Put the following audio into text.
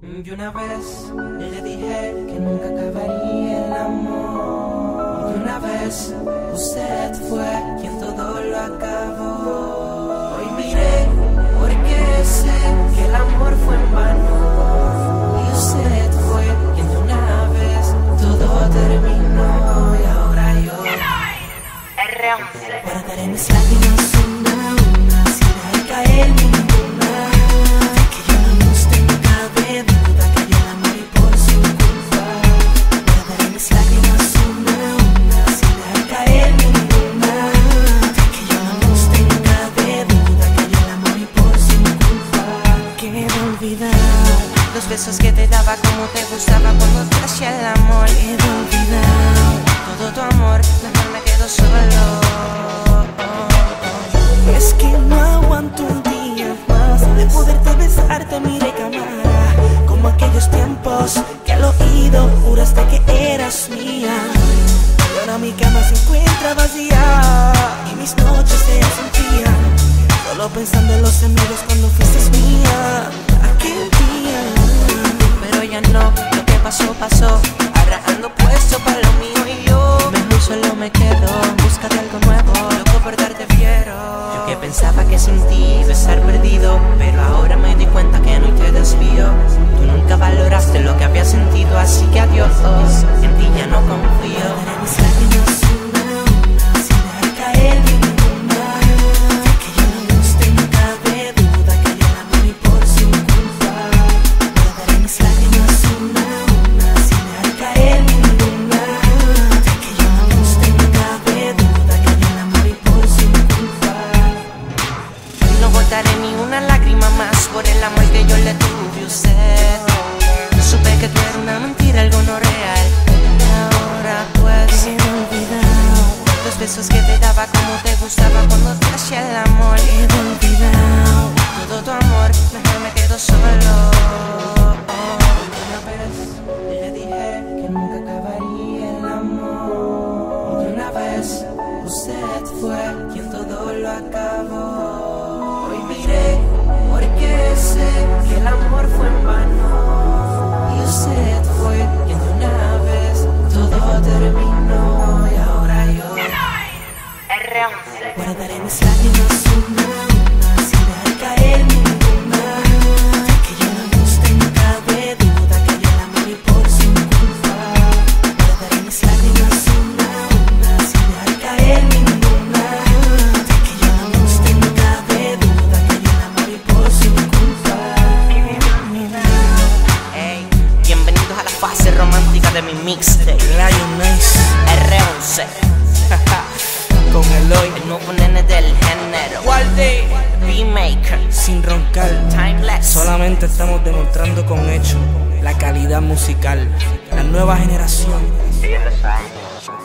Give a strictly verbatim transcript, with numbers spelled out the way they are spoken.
Y una vez le dije que nunca acabaría el amor. Y una vez usted fue quien todo lo acabó. Hoy miré porque sé que el amor fue en vano. Y usted fue quien de una vez todo terminó. Y ahora yo guardaré mis lágrimas una a una sin dejar caer ninguna. De que yo no tengo cabe duda que yo la morí por su culpa. Guardaré mis lágrimas una a una sin dejar caer ninguna. De que yo no tengo cabe duda que yo la morí por su culpa. Queda olvidar los besos que te daba como te gustaba cuando te hacía el amor. Queda olvidar todo tu amor, mejor me quedo solo. Es que no aguanto un día más de poderte besar, te miré cámara, como aquellos tiempos que al oído juraste que eras mía. Y ahora mi cama se encuentra vacía y mis noches se hacen frías, solo pensando en los amigos cuando fuiste mía aquel día. Pero ya no, lo que pasó, pasó. Ahora ando puesto para lo mío y yo mejor solo me quedo en busca de algo nuevo, loco por darte fiero. Yo que pensaba que sin ti iba a estar perdido, pero ahora me di cuenta que no te desvío. Tú nunca valoraste lo que había sentido, así que adiós, en ti ya no confío. Guardaré mis lágrimas una a una sin dejar caer ninguna. De que yo no tengo cabe duda que yo la morí por su culpa. Guardaré mis lágrimas una a una sin dejar caer ninguna. De que yo no tengo cabe duda que yo la morí por su culpa. No botaré ni una lágrima más por el amor que yo le tuve a usted. Supe que tú eras una mentira, algo no real. Ahora puedes olvidar los besos que te daba como te gustaba cuando te hacía el amor. He olvidado todo tu amor, mejor me quedo solo. Una vez le dije que nunca acabaría el amor. Y una vez usted fue quien todo lo acabó. Hoy miré porque sé que el amor fue en vano. Y usted fue quien de una vez todo terminó. Y ahora yo guardaré mis lágrimas una a una sin dejar caer ninguna. De que yo no tengo cabe duda que yo la morí por su culpa. Guardaré mis lágrimas una a una sin dejar caer ninguna. De que yo no tengo cabe duda que yo la morí por su culpa. Hey, bienvenidos a la fase romántica de mi mixtape Lion Nice R once. con Eloy, El nuevo nene del género Walde, B-Maker, sin roncar. Timeless. Solamente estamos demostrando con hechos la calidad musical. La nueva generación. Ellos lo saben.